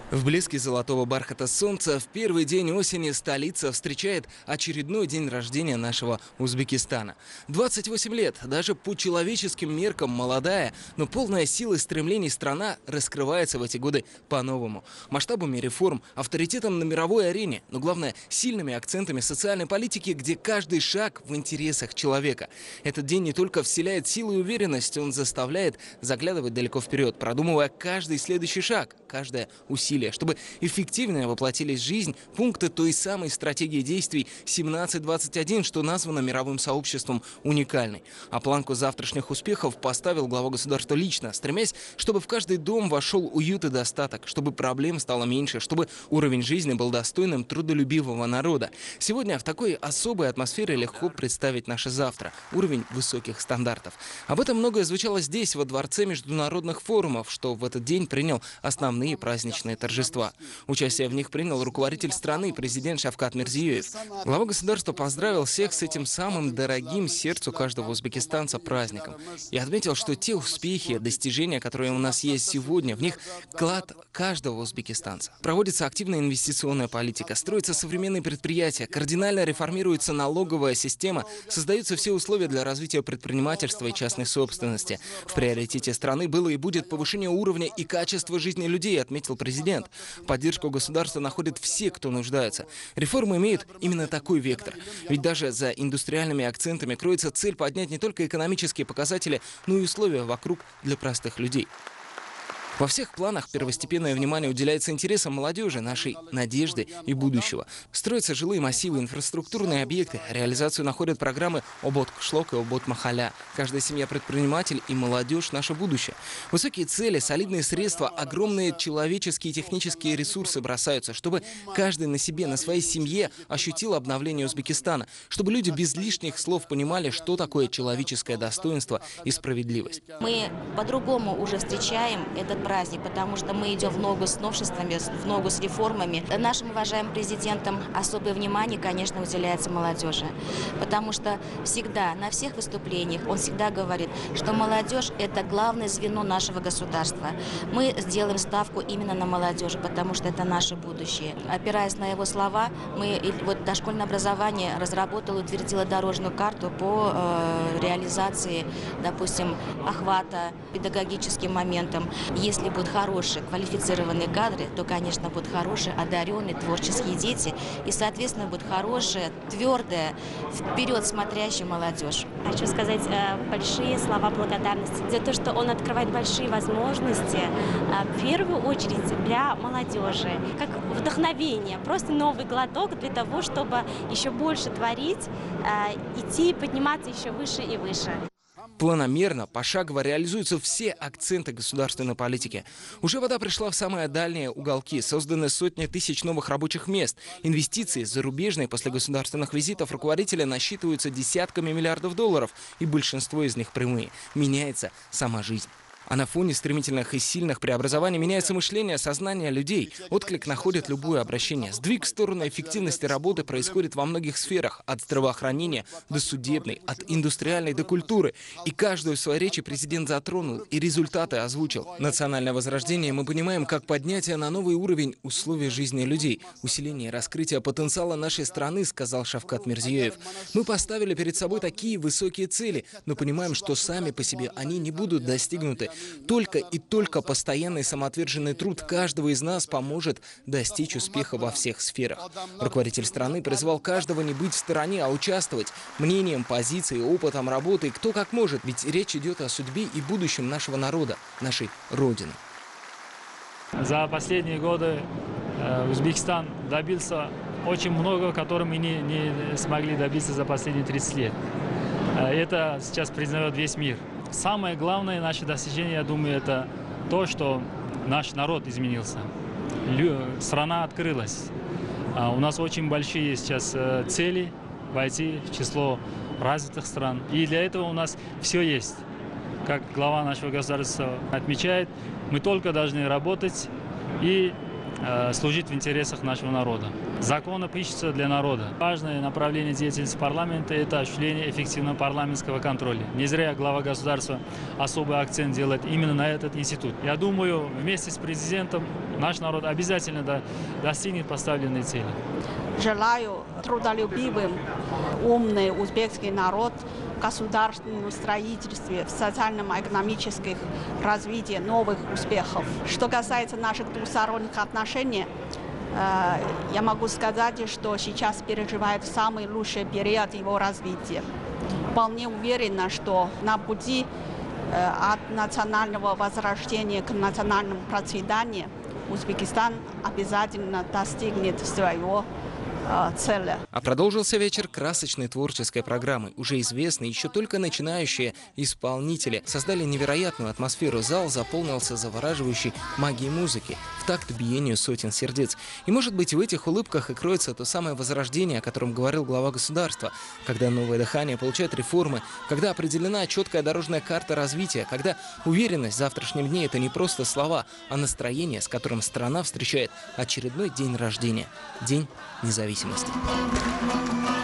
В блеске золотого бархата солнца в первый день осени столица встречает очередной день рождения нашего Узбекистана. 28 лет, даже по человеческим меркам молодая, но полная сил и стремлений страна раскрывается в эти годы по-новому. Масштабами реформ, авторитетом на мировой арене, но главное сильными акцентами социальной политики, где каждый шаг в интересах человека. Этот день не только вселяет силу и уверенность, он заставляет заглядывать далеко вперед, продумывая каждый следующий шаг, каждое усилие, чтобы эффективнее воплотились в жизнь пункты той самой стратегии действий 17-21, что названо мировым сообществом уникальной. А планку завтрашних успехов поставил глава государства лично, стремясь, чтобы в каждый дом вошел уют и достаток, чтобы проблем стало меньше, чтобы уровень жизни был достойным трудолюбивого народа. Сегодня в такой особой атмосфере легко представить наше завтра, уровень высоких стандартов. Об этом многое звучало здесь, во Дворце международных форумов, что в этот день принял основные праздничные торжества. Участие в них принял руководитель страны, президент Шавкат Мирзиёев. Глава государства поздравил всех с этим самым дорогим сердцу каждого узбекистанца праздником. И отметил, что те успехи, достижения, которые у нас есть сегодня, в них вклад каждого узбекистанца. Проводится активная инвестиционная политика, строятся современные предприятия, кардинально реформируется налоговая система, создаются все условия для развития предпринимательства и частной собственности. В приоритете страны было и будет повышение уровня и качества жизни людей, отметил президент. Поддержку государства находят все, кто нуждается. Реформы имеют именно такой вектор. Ведь даже за индустриальными акцентами кроется цель поднять не только экономические показатели, но и условия вокруг для простых людей. Во всех планах первостепенное внимание уделяется интересам молодежи, нашей надежды и будущего. Строятся жилые массивы, инфраструктурные объекты. Реализацию находят программы «Обод-Кшлок» и «Обод-Махаля». Каждая семья предприниматель и молодежь – наше будущее. Высокие цели, солидные средства, огромные человеческие и технические ресурсы бросаются, чтобы каждый на себе, на своей семье ощутил обновление Узбекистана, чтобы люди без лишних слов понимали, что такое человеческое достоинство и справедливость. Мы по-другому уже встречаем этот праздник, потому что мы идем в ногу с новшествами, в ногу с реформами. Нашим уважаемым президентом особое внимание, конечно, уделяется молодежи, потому что всегда, на всех выступлениях он всегда говорит, что молодежь – это главное звено нашего государства. Мы сделаем ставку именно на молодежь, потому что это наше будущее. Опираясь на его слова, дошкольное образование разработало и утвердило дорожную карту по реализации, допустим, охвата педагогическим моментом. Если будут хорошие, квалифицированные кадры, то, конечно, будут хорошие, одаренные, творческие дети. И, соответственно, будет хорошая, твердая, вперед смотрящая молодежь. Хочу сказать большие слова благодарности за то, что он открывает большие возможности, в первую очередь для молодежи. Как вдохновение, просто новый глоток для того, чтобы еще больше творить, идти, подниматься еще выше и выше. Планомерно, пошагово реализуются все акценты государственной политики. Уже вода пришла в самые дальние уголки, созданы сотни тысяч новых рабочих мест. Инвестиции зарубежные после государственных визитов руководителя насчитываются десятками миллиардов долларов, и большинство из них прямые. Меняется сама жизнь. А на фоне стремительных и сильных преобразований меняется мышление, сознание людей. Отклик находит любое обращение. Сдвиг в сторону эффективности работы происходит во многих сферах. От здравоохранения до судебной, от индустриальной до культуры. И каждую в своей речи президент затронул и результаты озвучил. Национальное возрождение мы понимаем как поднятие на новый уровень условий жизни людей. Усиление и раскрытие потенциала нашей страны, сказал Шавкат Мирзиёев. Мы поставили перед собой такие высокие цели, но понимаем, что сами по себе они не будут достигнуты. Только и только постоянный самоотверженный труд каждого из нас поможет достичь успеха во всех сферах. Руководитель страны призвал каждого не быть в стороне, а участвовать мнением, позицией, опытом работы, кто как может, ведь речь идет о судьбе и будущем нашего народа, нашей Родины. За последние годы Узбекистан добился очень много, которого мы не смогли добиться за последние 30 лет. Это сейчас признает весь мир. Самое главное наше достижение, я думаю, это то, что наш народ изменился. Страна открылась. У нас очень большие сейчас цели войти в число развитых стран. И для этого у нас все есть. Как глава нашего государства отмечает, мы только должны работать и служить в интересах нашего народа. Законы пишутся для народа. Важное направление деятельности парламента – это осуществление эффективного парламентского контроля. Не зря глава государства особый акцент делает именно на этот институт. Я думаю, вместе с президентом наш народ обязательно достигнет поставленной цели. Желаю трудолюбивым, умный узбекский народ в государственном строительстве, в социальном и экономическом развитии новых успехов. Что касается наших двусторонних отношений, я могу сказать, что сейчас переживает самый лучший период его развития. Вполне уверена, что на пути от национального возрождения к национальному процветанию Узбекистан обязательно достигнет своего цели. А продолжился вечер красочной творческой программы. Уже известные, еще только начинающие исполнители создали невероятную атмосферу. Зал заполнился завораживающей магией музыки в такт биению сотен сердец. И, может быть, в этих улыбках и кроется то самое возрождение, о котором говорил глава государства. Когда новое дыхание получает реформы, когда определена четкая дорожная карта развития, когда уверенность в завтрашнем дне – это не просто слова, а настроение, с которым страна встречает очередной день рождения – День независимости.